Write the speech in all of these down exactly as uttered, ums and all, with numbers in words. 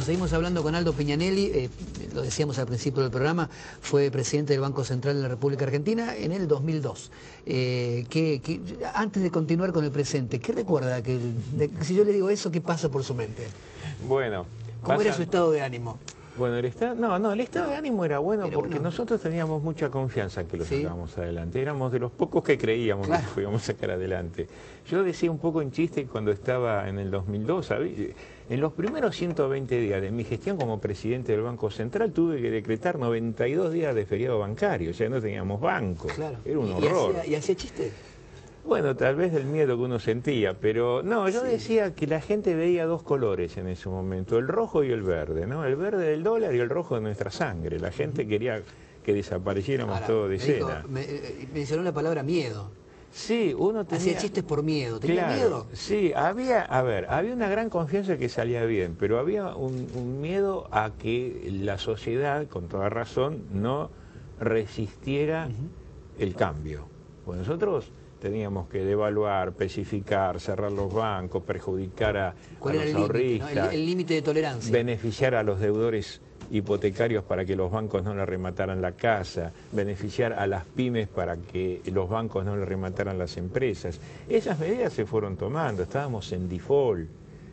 seguimos hablando con Aldo Pignanelli, eh, lo decíamos al principio del programa, fue presidente del Banco Central de la República Argentina en el dos mil dos. Eh, que, que, antes de continuar con el presente, ¿qué recuerda? Que, de, si yo le digo eso, ¿qué pasa por su mente? Bueno. ¿Cómo pasa... era su estado de ánimo? Bueno, el estado, no, no, el estado de ánimo era bueno era porque bueno. nosotros teníamos mucha confianza en que lo ¿Sí? sacábamos adelante. Éramos de los pocos que creíamos claro. que lo íbamos a sacar adelante. Yo decía un poco en chiste cuando estaba en el dos mil dos, ¿sabes? En los primeros ciento veinte días de mi gestión como presidente del Banco Central tuve que decretar noventa y dos días de feriado bancario, o sea, no teníamos banco. Claro. Era un ¿Y, horror. ¿Y hacía chiste? Bueno, tal vez del miedo que uno sentía, pero no, yo sí. decía que la gente veía dos colores en ese momento, el rojo y el verde, ¿no? El verde del dólar y el rojo de nuestra sangre. La gente quería que desapareciéramos Ahora, todo de escena. Me, mencionó la palabra miedo. Sí, uno tenía... Hacía chistes por miedo, ¿tenía claro, miedo? Sí, había, a ver, había una gran confianza que salía bien, pero había un, un miedo a que la sociedad, con toda razón, no resistiera uh-huh. el cambio. Pues nosotros teníamos que devaluar, especificar, cerrar los bancos, perjudicar a, a los ahorristas, el límite de tolerancia, beneficiar a los deudores hipotecarios para que los bancos no le remataran la casa, beneficiar a las pymes para que los bancos no le remataran las empresas. Esas medidas se fueron tomando, estábamos en default.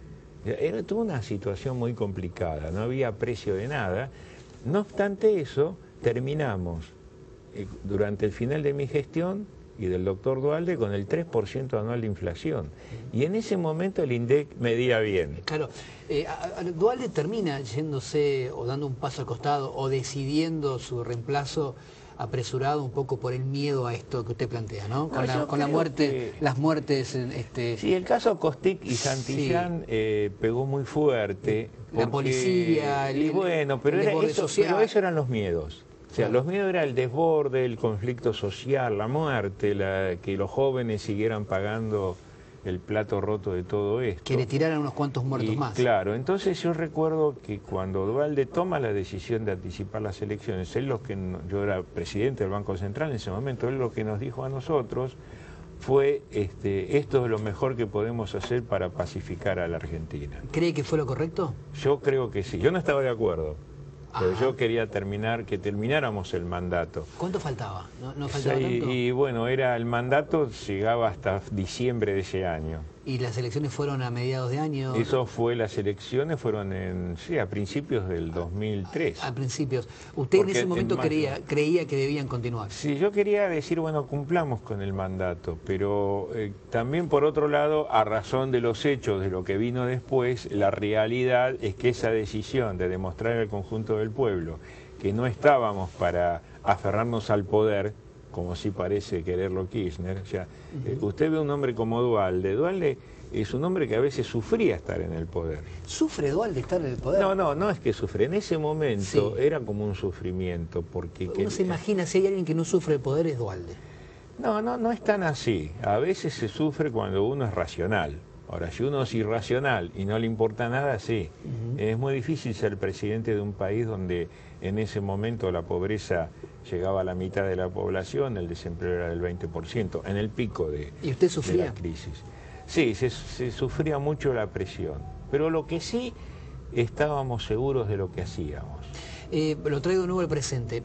Era toda una situación muy complicada, no había precio de nada. No obstante eso, terminamos eh, durante el final de mi gestión y del doctor Duhalde con el tres por ciento anual de inflación. Y en ese momento el INDEC medía bien. Claro, eh, a, a, Duhalde termina yéndose o dando un paso al costado o decidiendo su reemplazo apresurado un poco por el miedo a esto que usted plantea, ¿no? Con, no, la, con la muerte, que... las muertes... Este... Sí, el caso Costic y Santillán sí. eh, pegó muy fuerte. La porque... policía, el, y bueno, pero, el era eso, pero eso eran los miedos. O sea, claro. los miedos era el desborde, el conflicto social, la muerte, la, que los jóvenes siguieran pagando el plato roto de todo esto. Que le tiraran unos cuantos muertos y, más. Claro, entonces yo recuerdo que cuando Duhalde toma la decisión de anticipar las elecciones, él lo que yo era presidente del Banco Central en ese momento, él lo que nos dijo a nosotros fue este, esto es lo mejor que podemos hacer para pacificar a la Argentina. ¿Cree que fue lo correcto? Yo creo que sí, yo no estaba de acuerdo. Pero Ajá. yo quería terminar, que termináramos el mandato. ¿Cuánto faltaba? ¿No, no faltaba sí, tanto? Y bueno, era el mandato llegaba hasta diciembre de ese año. ¿Y las elecciones fueron a mediados de año? Eso fue, las elecciones fueron en, sí, a principios del dos mil tres. A, a principios. ¿Usted Porque en ese momento en creía, creía que debían continuar? Sí, yo quería decir, bueno, cumplamos con el mandato, pero eh, también por otro lado, a razón de los hechos, de lo que vino después, la realidad es que esa decisión de demostrar al conjunto del pueblo que no estábamos para aferrarnos al poder, como sí parece quererlo Kirchner. O sea, uh-huh. eh, usted ve un hombre como Duhalde. Duhalde es un hombre que a veces sufría estar en el poder. ¿Sufre Duhalde estar en el poder? No, no, no es que sufre. En ese momento sí. era como un sufrimiento. Porque Uno que, se imagina, si hay alguien que no sufre el poder es Duhalde. No, no, no es tan así. A veces se sufre cuando uno es racional. Ahora, si uno es irracional y no le importa nada, sí. Uh-huh. Es muy difícil ser presidente de un país donde en ese momento la pobreza llegaba a la mitad de la población, el desempleo era del veinte por ciento, en el pico de, ¿Y usted sufría? de la crisis. Sí, se, se sufría mucho la presión, pero lo que sí estábamos seguros de lo que hacíamos. Eh, lo traigo de nuevo al presente.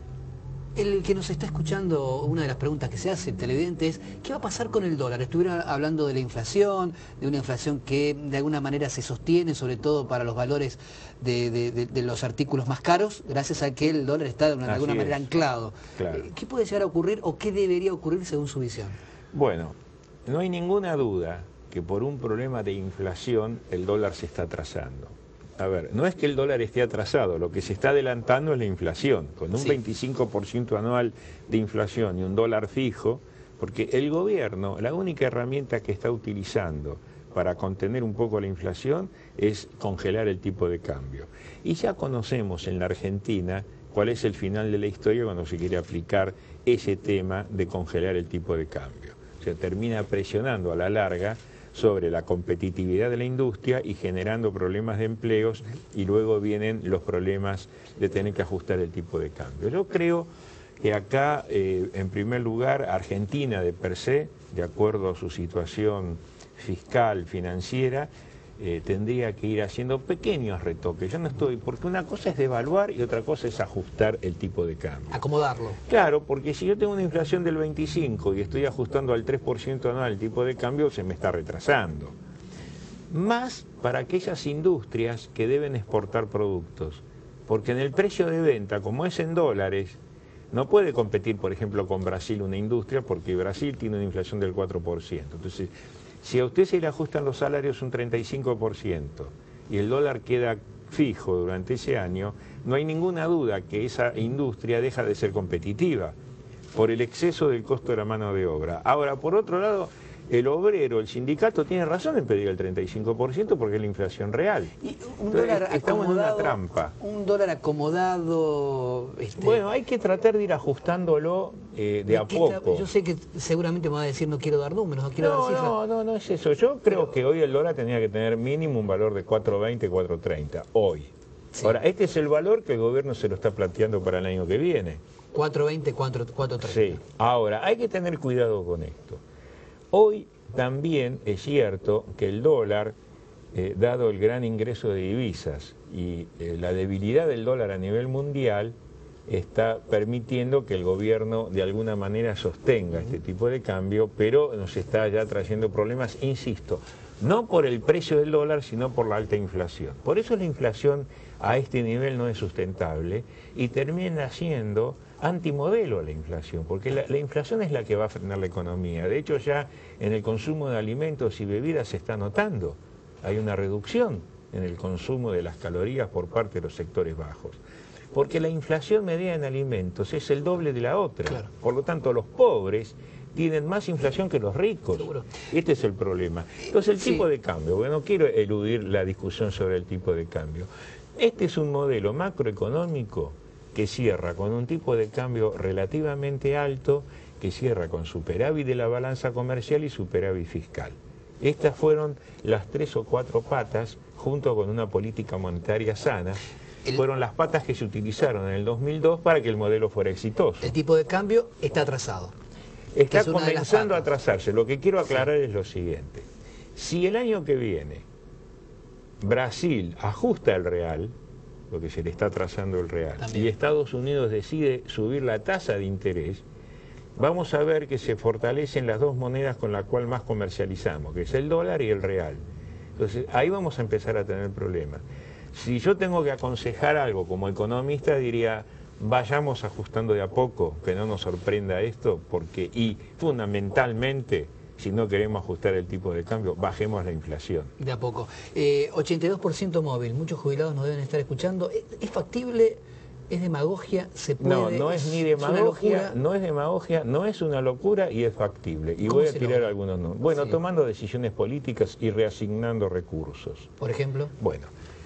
El que nos está escuchando, una de las preguntas que se hace, el televidente, es ¿qué va a pasar con el dólar? Estuvieron hablando de la inflación, de una inflación que de alguna manera se sostiene, sobre todo para los valores de, de, de, de los artículos más caros, gracias a que el dólar está de, una, de alguna manera anclado. Claro. ¿Qué puede llegar a ocurrir o qué debería ocurrir según su visión? Bueno, no hay ninguna duda que por un problema de inflación el dólar se está atrasando. A ver, no es que el dólar esté atrasado, lo que se está adelantando es la inflación, con un sí. veinticinco por ciento anual de inflación y un dólar fijo, porque el gobierno, la única herramienta que está utilizando para contener un poco la inflación es congelar el tipo de cambio. Y ya conocemos en la Argentina cuál es el final de la historia cuando se quiere aplicar ese tema de congelar el tipo de cambio. O sea, termina presionando a la larga sobre la competitividad de la industria y generando problemas de empleos, y luego vienen los problemas de tener que ajustar el tipo de cambio. Yo creo que acá, eh, en primer lugar, Argentina de per se, de acuerdo a su situación fiscal, financiera, eh, tendría que ir haciendo pequeños retoques. Yo no estoy, porque una cosa es devaluar y otra cosa es ajustar el tipo de cambio. Acomodarlo. Claro, porque si yo tengo una inflación del veinticinco y estoy ajustando al tres por ciento anual el tipo de cambio, se me está retrasando. Más para aquellas industrias que deben exportar productos, porque en el precio de venta, como es en dólares, no puede competir, por ejemplo, con Brasil una industria, porque Brasil tiene una inflación del cuatro por ciento. Entonces, si a usted se le ajustan los salarios un treinta y cinco por ciento y el dólar queda fijo durante ese año, no hay ninguna duda que esa industria deja de ser competitiva por el exceso del costo de la mano de obra. Ahora, por otro lado, el obrero, el sindicato, tiene razón en pedir el treinta y cinco por ciento porque es la inflación real. Y un Entonces, dólar estamos en una acomodado, trampa. Un dólar acomodado... Este, Bueno, hay que tratar de ir ajustándolo eh, de a poco. Yo sé que seguramente me va a decir no quiero dar números, no quiero No, dar cifras. no, no, no es eso. Yo creo que hoy el dólar tenía que tener mínimo un valor de cuatro veinte, cuatro treinta, hoy. Sí. Ahora, este es el valor que el gobierno se lo está planteando para el año que viene. cuatro veinte, cuatro treinta. Sí. Ahora, hay que tener cuidado con esto. Hoy también es cierto que el dólar, eh, dado el gran ingreso de divisas y eh, la debilidad del dólar a nivel mundial, está permitiendo que el gobierno de alguna manera sostenga este tipo de cambio, pero nos está ya trayendo problemas, insisto, no por el precio del dólar, sino por la alta inflación. Por eso la inflación a este nivel no es sustentable y termina siendo antimodelo a la inflación, porque la, la inflación es la que va a frenar la economía. De hecho, ya en el consumo de alimentos y bebidas se está notando. Hay una reducción en el consumo de las calorías por parte de los sectores bajos. Porque la inflación medida en alimentos es el doble de la otra. Claro. Por lo tanto, los pobres tienen más inflación que los ricos. Seguro. Este es el problema. Entonces, el tipo sí. de cambio, bueno, no quiero eludir la discusión sobre el tipo de cambio. Este es un modelo macroeconómico que cierra con un tipo de cambio relativamente alto, que cierra con superávit de la balanza comercial y superávit fiscal. Estas fueron las tres o cuatro patas, junto con una política monetaria sana, el, fueron las patas que se utilizaron en el dos mil dos para que el modelo fuera exitoso. El tipo de cambio está atrasado. Está comenzando a atrasarse. Lo que quiero aclarar sí. es lo siguiente. Si el año que viene Brasil ajusta el real, porque se le está atrasando el real, También. y Estados Unidos decide subir la tasa de interés, vamos a ver que se fortalecen las dos monedas con las cuales más comercializamos, que es el dólar y el real. Entonces, ahí vamos a empezar a tener problemas. Si yo tengo que aconsejar algo como economista, diría, vayamos ajustando de a poco, que no nos sorprenda esto, porque, y fundamentalmente, si no queremos ajustar el tipo de cambio, bajemos la inflación. De a poco. Eh, ochenta y dos por ciento móvil, muchos jubilados nos deben estar escuchando. ¿Es, es factible? ¿Es demagogia? ¿Se puede? No, no es ni demagogia, no es demagogia, no es una locura y es factible. Y voy a tirar logra? algunos nombres. Bueno, sí. tomando decisiones políticas y reasignando recursos. ¿Por ejemplo? Bueno,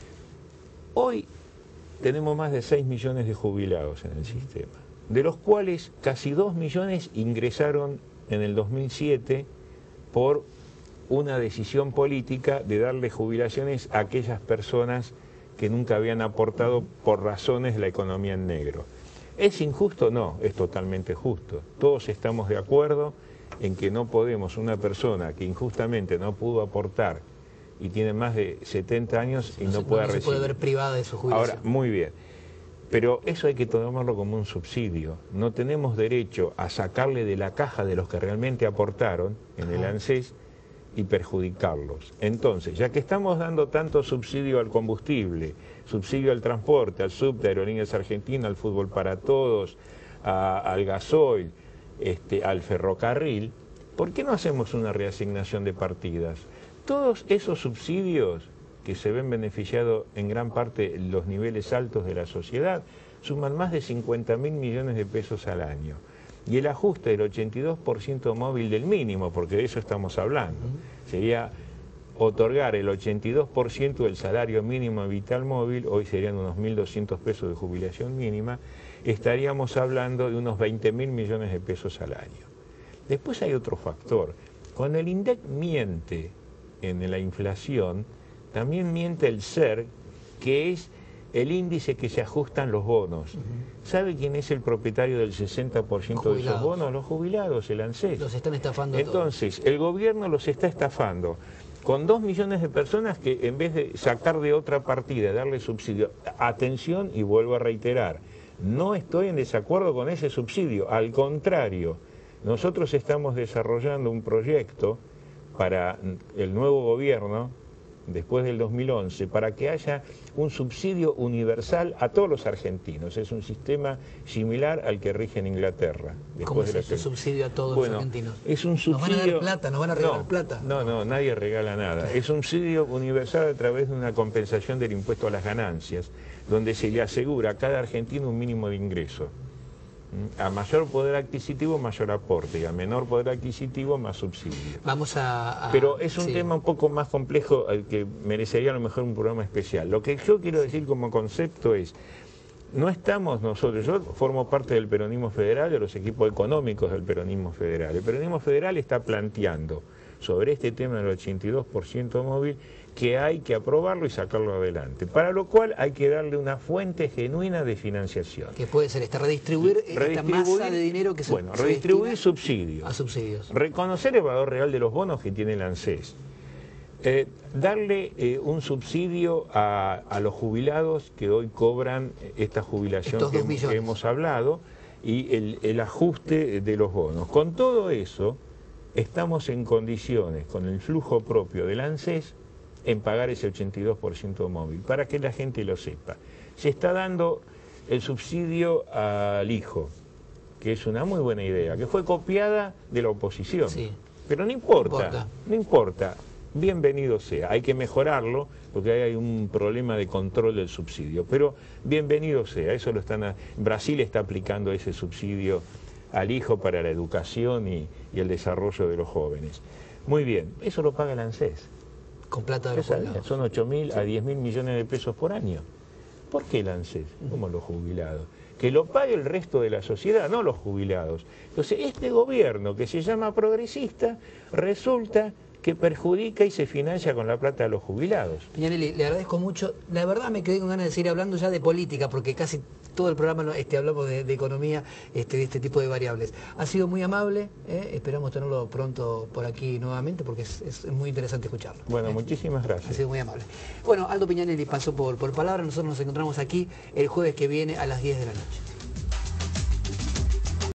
hoy tenemos más de seis millones de jubilados en el sistema, de los cuales casi dos millones ingresaron en el dos mil siete por una decisión política de darle jubilaciones a aquellas personas que nunca habían aportado por razones de la economía en negro. ¿Es injusto? No, es totalmente justo. Todos estamos de acuerdo en que no podemos, una persona que injustamente no pudo aportar y tiene más de setenta años y no, no pueda no se recibir. puede ver privada de su jubilación. Ahora, muy bien. Pero eso hay que tomarlo como un subsidio. No tenemos derecho a sacarle de la caja de los que realmente aportaron en el ANSES y perjudicarlos. Entonces, ya que estamos dando tanto subsidio al combustible, subsidio al transporte, al subte, a Aerolíneas Argentinas, al fútbol para todos, a, al gasoil, este, al ferrocarril, ¿por qué no hacemos una reasignación de partidas? Todos esos subsidios que se ven beneficiados en gran parte los niveles altos de la sociedad, suman más de cincuenta mil millones de pesos al año. Y el ajuste del ochenta y dos por ciento móvil del mínimo, porque de eso estamos hablando, sería otorgar el ochenta y dos por ciento del salario mínimo vital móvil, hoy serían unos mil doscientos pesos de jubilación mínima, estaríamos hablando de unos veinte mil millones de pesos al año. Después hay otro factor. Cuando el INDEC miente en la inflación, también miente el S E R, que es el índice que se ajustan los bonos. Uh-huh. ¿Sabe quién es el propietario del sesenta por ciento de esos bonos? Los jubilados, el ANSES. Los están estafando. Entonces, todo. El gobierno los está estafando. con dos millones de personas que en vez de sacar de otra partida, darle subsidio, atención, y vuelvo a reiterar, no estoy en desacuerdo con ese subsidio, al contrario, nosotros estamos desarrollando un proyecto para el nuevo gobierno, después del dos mil once, para que haya un subsidio universal a todos los argentinos. Es un sistema similar al que rige en Inglaterra. ¿Cómo es este subsidio a todos bueno, los argentinos? Es un subsidio... ¿Nos van a dar plata? ¿Nos van a regalar no, plata? No, no, nadie regala nada. Es un subsidio universal a través de una compensación del impuesto a las ganancias, donde se le asegura a cada argentino un mínimo de ingreso. A mayor poder adquisitivo, mayor aporte, y a menor poder adquisitivo, más subsidio. Vamos a... a Pero es un sí. tema un poco más complejo, al que merecería a lo mejor un programa especial. Lo que yo quiero decir como concepto es, no estamos nosotros, yo formo parte del peronismo federal, de los equipos económicos del peronismo federal. El peronismo federal está planteando sobre este tema del ochenta y dos por ciento móvil que hay que aprobarlo y sacarlo adelante, para lo cual hay que darle una fuente genuina de financiación. Que puede ser esta, redistribuir, esta masa de dinero que se Bueno, se redistribuir subsidios. A subsidios. Reconocer el valor real de los bonos que tiene el ANSES. Eh, darle eh, un subsidio a, a los jubilados que hoy cobran esta jubilación que hemos, que hemos hablado, y el, el ajuste de los bonos. Con todo eso, estamos en condiciones, con el flujo propio del ANSES, en pagar ese ochenta y dos por ciento móvil, para que la gente lo sepa. Se está dando el subsidio al hijo, que es una muy buena idea, que fue copiada de la oposición. Sí. Pero no importa, no importa, no importa, bienvenido sea. Hay que mejorarlo, porque hay un problema de control del subsidio, pero bienvenido sea. Eso lo están a... Brasil está aplicando ese subsidio al hijo para la educación y, y el desarrollo de los jóvenes. Muy bien, eso lo paga el ANSES. Con plata de los jubilados. Son ocho mil a diez mil millones de pesos por año. ¿Por qué el ANSES? Como los jubilados. Que lo pague el resto de la sociedad, no los jubilados. Entonces, este gobierno que se llama progresista, resulta que perjudica y se financia con la plata de los jubilados. Piñanelli, le agradezco mucho. La verdad me quedé con ganas de seguir hablando ya de política, porque casi todo el programa este, hablamos de, de economía, este, de este tipo de variables. Ha sido muy amable, ¿eh? Esperamos tenerlo pronto por aquí nuevamente, porque es, es muy interesante escucharlo. Bueno, ¿eh? muchísimas gracias. Ha sido muy amable. Bueno, Aldo Piñanelli pasó por, por palabra, nosotros nos encontramos aquí el jueves que viene a las diez de la noche.